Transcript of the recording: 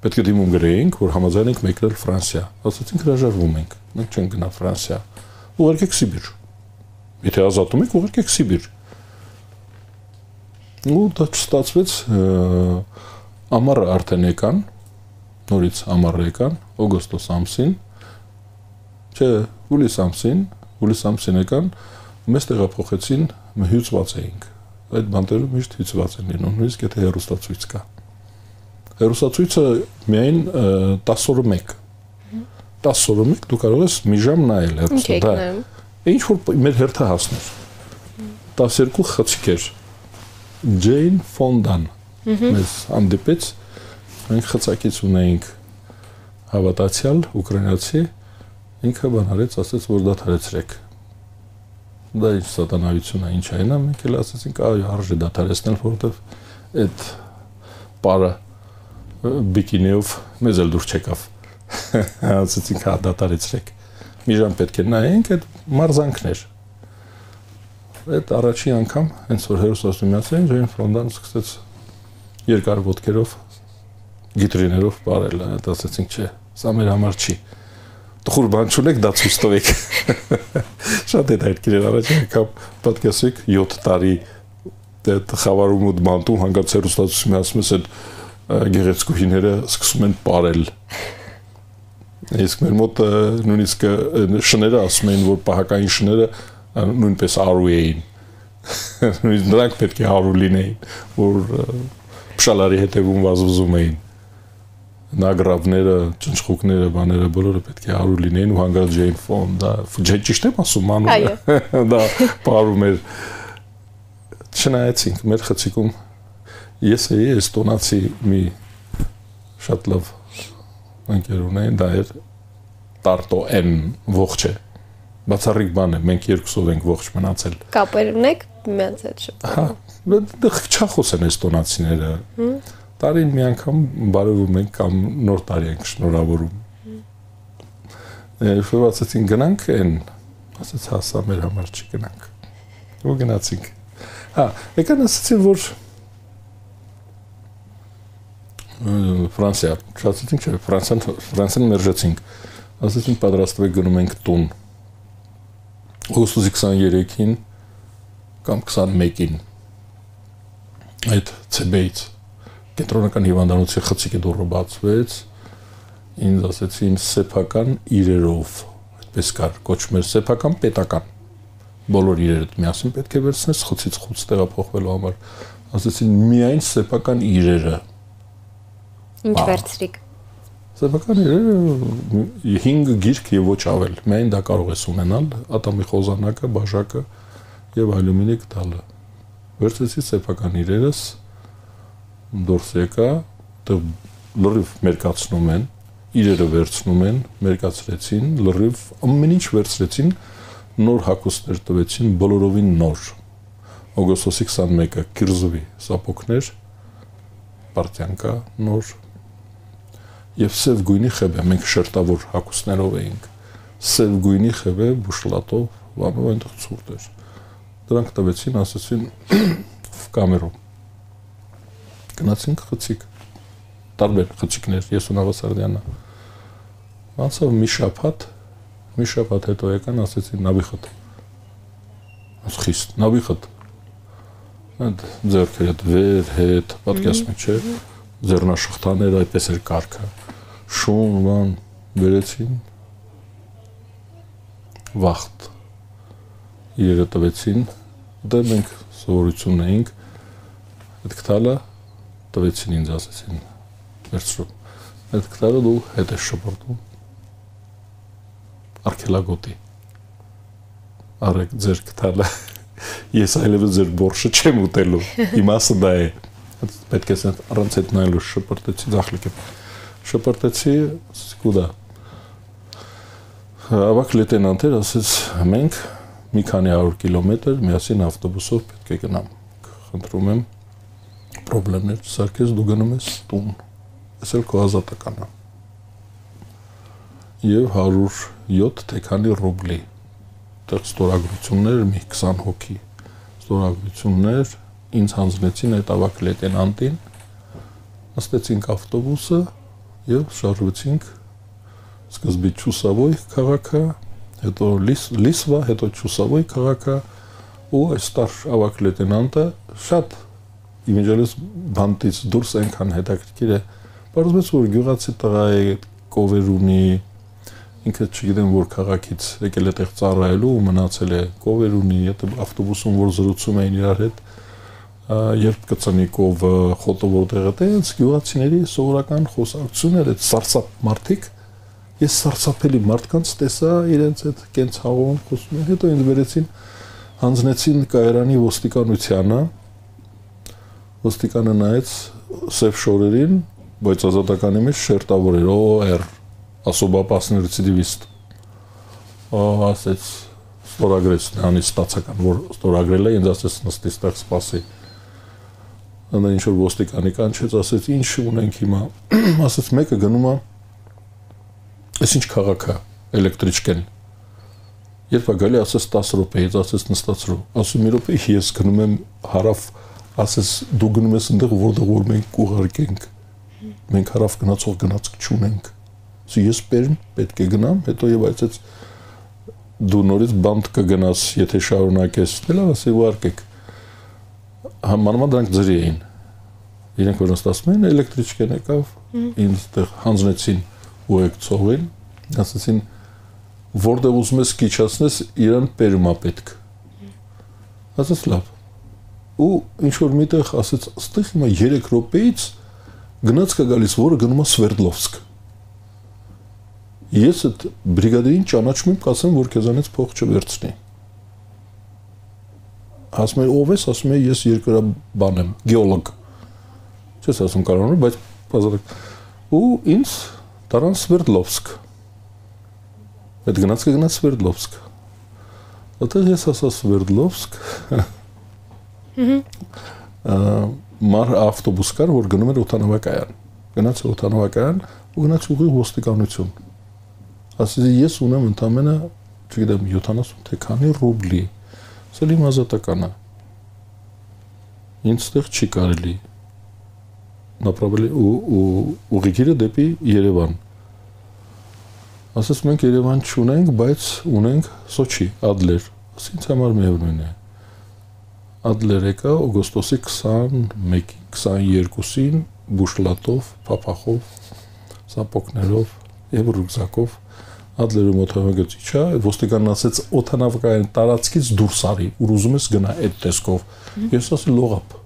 պետք է դիմում գրեինք, որ համաձայն ենք մեկնել Ֆրանսիա։ Ասացինք հրաժարվում ենք։ Մենք չենք գնա Ֆրանսիա։ Ուղարկեք Սիբիր։ Եթե ազատում եք, ուղարկեք Սիբիր։ Ու դա չստացվեց, ամառը արդեն եկան, նորից ամառը եկան, օգոստոս ամսին, չէ, հուլիս ամսին եկան, մեզ տեղափոխեցին, հյուծված էինք։ Այդ բանտերը միշտ հյուծված են լինում, նույնիսկ եթե հեռուստացույց կա։ Հեռուստացույցը միայն 10 օրը մեկ։ 10 օրը մեկ դու կարող ես մի ժամ նայել հեռուստա։ Ինչ որ մեր հերթը հասներ։ 12 խցիկ էր։ Ջեյն Ֆոնդան մեզ հանդիպեց, մենք խցակից ունեինք հավատացյալ ուկրաինացի, ինքը բան արեց, ասեց, որ դադարեցրեք։ Դա ինչ սատանայություն է, ինչ այն է, մենք էլ ասեցինք, այո, արժե դադարեցնել, որովհետև այդ պարը բիկինիով մեզ էլ դուր չեկավ։ Ասեցինք, հա, դադարեցրեք։ Մի ժամ պետք է նայենք, այդ մարզանքներ։ Այդ առաջի անգամ, հենց որ հեռուստացույց միացել, Ջեյն Ֆոնդան սկսեց երկար ոտքերով, գիտրիներով բարել, այդ ասեցինք, չէ, սա մեր համար չի։ Տխուր բան չունեք, դա ցույց տվեք։ Շատ է հետաքրքիր էր առաջին անգամ պատկասեք 7 տարի այդ խավարում ու դմանտում հանգած հեռուստացույցի ասում ես այդ գեղեցկուհիները սկսում են ապարել։ Իսկ մեր մոտ նույնիսկ շները ասում էին, որ պահակային շները նույնպես արու էին։ Նույնիսկ նրանք պետք է արու լինեին, որ փշալարի հետևում վազվզում էին։ Նագրավները, ճնճղուկները, բաները բոլորը պետք է արու լինեին ու հանգած Ջեյն Ֆոնդա, ճիշտ եմ ասում, անունը, դա պարում էր, չնայեցինք, մեր խցիկում, ես էի էստոնացի մի շատ լավ ընկեր ունեին, դա էր Տարտո N ողջ է, բացառիկ բան է, մենք երկուսով ենք ողջ մնացել։ Կապեր ունեք մյանց հետ շփվում։ Հա, չախոս են էստոնացիները։ Տարին մի անգամ բարևում ենք կամ նոր տարի ենք շնորհավորում։ Ասացին գնանք են, ասաց հասա մեր համար չի գնանք։ Ու գնացինք։ Հա, եկան ասացին, որ Ֆրանսիա, ասացինք, չէ, Ֆրանսիան մերժեցինք։ Ասացին պատրաստվեք գնում ենք տուն։ Օգոստոսի 23-ին կամ 21-ին այդ CB-ից կենտրոնական հիվանդանոցի խցիկի դուռը բացվեց, ինձ ասեցին սեփական իրերով, այդպես կար, կոչվում էր սեփական պետական, բոլոր իրերդ միասին պետք է վերցնես խցից խուց տեղափոխվելու համար, ասեցին միայն սեփական իրերը։ Ինչ վերցրիք։ Սեփական իրերը 5 գիրք եւ ոչ ավել, միայն դա կարող ես ունենալ, ատամի խոզանակը, բաժակը եւ ալյումինի կտալը։ Վերցրեցի սեփական իրերս, դուրս եկա, լրիվ մերկացնում են, իրերը վերցնում են, մերկացրեցին, լրիվ ամեն ինչ վերցրեցին, նոր հագուստներ տվեցին, բոլորովին նոր։ Օգոստոսի 21-ը Կիրզովի սապոկներ, պարտյանկա նոր եւ սև գույնի խեբե, մենք շերտավոր հագուստներով էինք։ Սև գույնի խեբե բուշլատով, բանով այնտեղ ցուրտ էր։ Դրանք տվեցին, ասացին կամերում։ Գնացինք խցիկ, տարբեր խցիկներ, ես ու Նավասարդյանը։ Անցավ մի շաբաթ հետո եկան, ասեցին նավիխտ։ Աս խիստ, նավիխտ։ Այդ ձեռքերը վեր հետ, պատկասում եք, չէ, ձեռնաշխտաները այդպես էր կարգը։ Շուն, բան, բերեցին, վախտ, իրերը տվեցին, դա մենք սովորություն էինք, այդ կտալը տվեցին ինձ ասեցին, վերցրում, այդ կտալը դու հետ ես շպրտում, արգելագոտի, արեք ձեր կտալը, ես այլևս ձեր բորշը չեմ ուտելու, իմաստը դա է, պետք է առանց հետ նայելու շպրտեցի, ձախլիկ եմ, շպրտեցի, սկուդա, ավակ լետենանտեր ասեց, մենք մի քանի 100 կիլոմետր միասին ավտոբուսով պետք է գնամ, խնդրում եմ, պրոբլեմներ չսարքես, դու գնում ես տուն, ես էլ քո ազատականը, և 107 թե քանի ռուբլի, տեղ ստորագրություններ, մի 20 հոգի, ստորագրություններ, ինձ հանձնեցին այդ ավակ լետենանտին, նստեցինք ավտոբուսը, եւ շարժվեցինք սկզբի Չուսավոյ քաղաքը, հետո Լիսվա, հետո Չուսավոյ քաղաքը ու այս ստար ավակ լեյտենանտը շատ իմիջիալից բանտից դուրս այնքան հետաքրքիր է, բարձրացած որ գյուղացի տղա է, կովեր ունի, ինքը չգիտեմ որ քաղաքից եկել է տեղ ծառայելու ու մնացել է, կովեր ունի, եթե ավտոբուսում որ զրուցում էին իրար հետ, երբ կծնի կովը, խոտը որտեղ է, տենց գյուղացիների սովորական խոսակցություններ, այդ սարսափ մարդիկ, ես սարսափելի մարդկանց տեսա իրենց այդ կենց հաղում խոսում են, հետո ինձ վերեցին, հանձնեցին կայարանի ոստիկանությանը, ոստիկանը նայեց սև շորերին, բայց ազատականի մեջ շերտավոր էր, OR, особо-опасный рецидивист, ասեց, ստորագրեց նրանից ստացական, որ ստորագրել է, ինձ ասեց նստի ստեղ սպասի, նա ինչ-որ ոստիկանի կանչեց, ասեց, ինչ ունենք հիմա, ասեց, մեկը գնում է, այս ինչ քաղաք է, էլեկտրիչկեն, երբ է գալի, ասեց 10 րոպեից, ասեց նստացրու, ասում մի րոպե, ես գնում եմ հարավ, ասեց դու գնում ես այնտեղ, որտեղ որ մենք կուղարկենք, մենք հարավ գնացող գնացք չունենք, ես պետք է գնամ, հետո եւ այցեց դու նորից բանտ կգնաս, եթե շարունակես, լավ ասի ուղարկեք, մանավանդ դրանք ձրի էին, իրենք որ նստացում էին, էլեկտրիչկեն եկավ, ինձ տեղ հանձնեցին ուղեկցողին, ասեցին, որտեղ ուզում ես կիչացնես, իրան պերումա պետք, ասեց լավ, ու ինչ-որ միտեղ ասեց, ստեղ հիմա 3 րոպեից գնաց կա գալիս, որը գնում է Սվերդլովսկ, ես այդ բրիգադերին ճանաչում եմ, կասեմ, որ քեզանից փող չվերցնի, ասում է, ով ես, ասում է, ես երկրաբան եմ, գեոլոգ, չես ասում կարողանում, բայց պազարակ, ու ինձ տարան Սվերդլովսկ, այդ գնաց կգնաց Սվերդլովսկ, այդտեղ ես ասա Սվերդլովսկ, մար ավտոբուս կար, որ գնում էր օդանավակայան, գնաց օդանավակայան ու գնաց ուղիղ ոստիկանություն, ասեցի ես ունեմ ընդամենը, չգիտեմ 70 թե քանի ռուբլի, սա իմ ազատականը, ինձ տեղ չի կարելի, նապրավելի ուղիգիրը դեպի Երևան, ասես մենք Երևան չունենք, բայց ունենք Սոչի, Ադլեր, ինձ համար միևնույն է, Ադլեր եկա օգոստոսի 21-22-ին բուշլատով, փափախով, սապոկներով եւ ռուկզակով Ադլերը մոթավագծի չա, ոստիկանն ասեց օդանավակայան տարածքից դուրս արի, ուր ուզում ես գնա այդ տեսքով, ես ասի լողապ,